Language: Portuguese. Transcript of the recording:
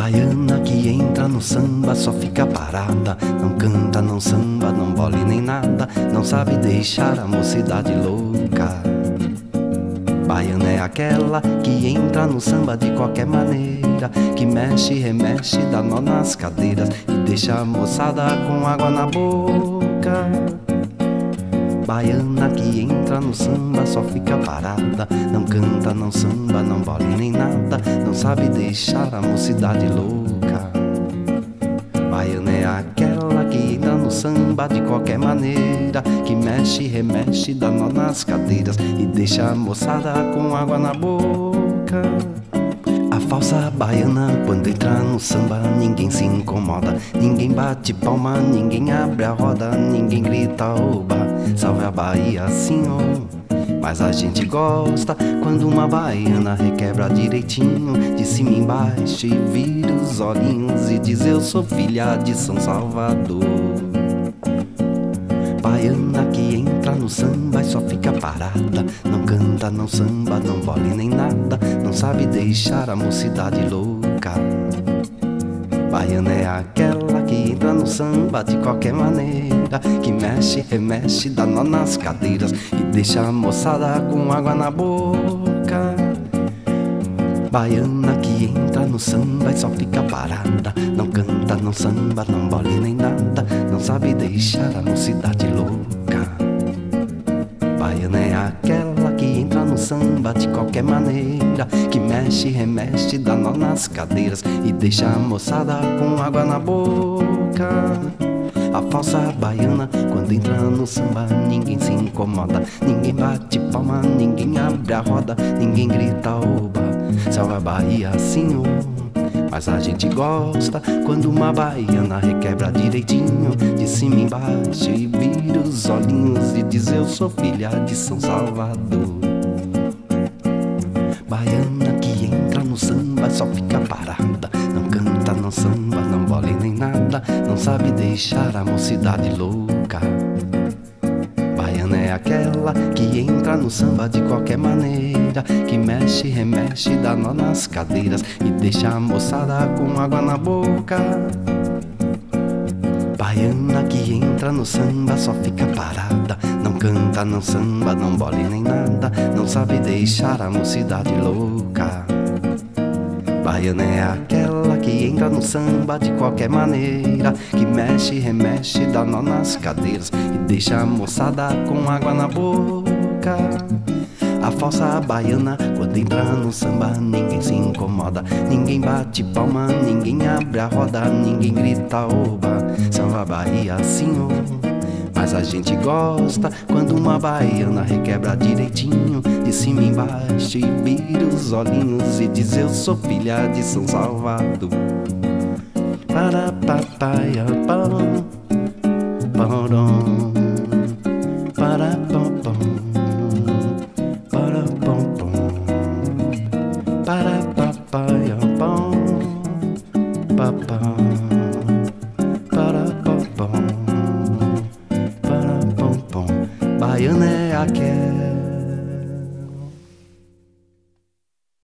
Baiana que entra no samba só fica parada, não canta, não samba, não bole nem nada, não sabe deixar a mocidade louca. Baiana é aquela que entra no samba de qualquer maneira, que mexe, remexe, dá nó nas cadeiras e deixa a moçada com água na boca. Baiana que entra no samba só fica parada, não canta, não samba, não bole nem nada, não sabe deixar a mocidade louca. Baiana é aquela que entra no samba de qualquer maneira, que mexe, remexe, dá nó nas cadeiras e deixa a moçada com água na boca. A falsa baiana quando entra no samba ninguém se incomoda, ninguém bate palma, ninguém abre a roda, ninguém grita oba, salve a Bahia senhor. Mas a gente gosta quando uma baiana requebra direitinho, de cima embaixo e vira os olhinhos e diz eu sou filha de São Salvador. Baiana que entra no samba e só fica parada, não canta, não samba, não bole nem nada, não sabe deixar a mocidade louca. Baiana é aquela que entra no samba de qualquer maneira, que mexe, remexe, dá nó nas cadeiras e deixa a moçada com água na boca. Baiana que entra no samba e só fica parada, não canta, não samba, não bole nem nada, não sabe deixar a mocidade louca. Baiana é aquela que entra no samba de qualquer maneira, que mexe, remexe, dá nó nas cadeiras e deixa a moçada com água na boca. A falsa baiana quando entra no samba ninguém se incomoda, ninguém bate palma, ninguém abre a roda, ninguém grita oba, salve a Bahia senhor. Mas a gente gosta quando uma baiana requebra direitinho, de cima embaixo e vira os olhinhos e diz eu sou filha de São Salvador. Baiana que entra no samba só fica parada, não canta, não samba, não bole nem nada, não sabe deixar a mocidade louca. Baiana é aquela que entra no samba de qualquer maneira, que mexe, remexe, dá nó nas cadeiras e deixa a moçada com água na boca. Baiana que entra no samba só fica parada, não canta, não samba, não bole nem nada, não sabe deixar a mocidade louca. Baiana é aquela que entra no samba de qualquer maneira, que mexe, remexe, dá nó nas cadeiras e deixa a moçada com água na boca. A falsa baiana quando entra no samba ninguém se incomoda, ninguém bate palma, ninguém abre a roda, ninguém grita oba, salve a Bahia senhor. Mas a gente gosta quando uma baiana requebra direitinho, de cima embaixo e vira os olhinhos e diz eu sou filha de São Salvador. Para papaia pão, pão, para pão, para pão, para papaia pão, papá, para pão. Baiana é aquela